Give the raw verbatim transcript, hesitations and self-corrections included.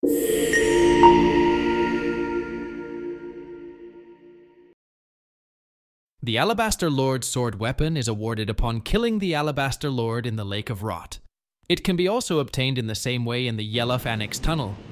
The Alabaster Lord's sword weapon is awarded upon killing the Alabaster Lord in the Lake of Rot. It can be also obtained in the same way in the Yellowf Annex Tunnel,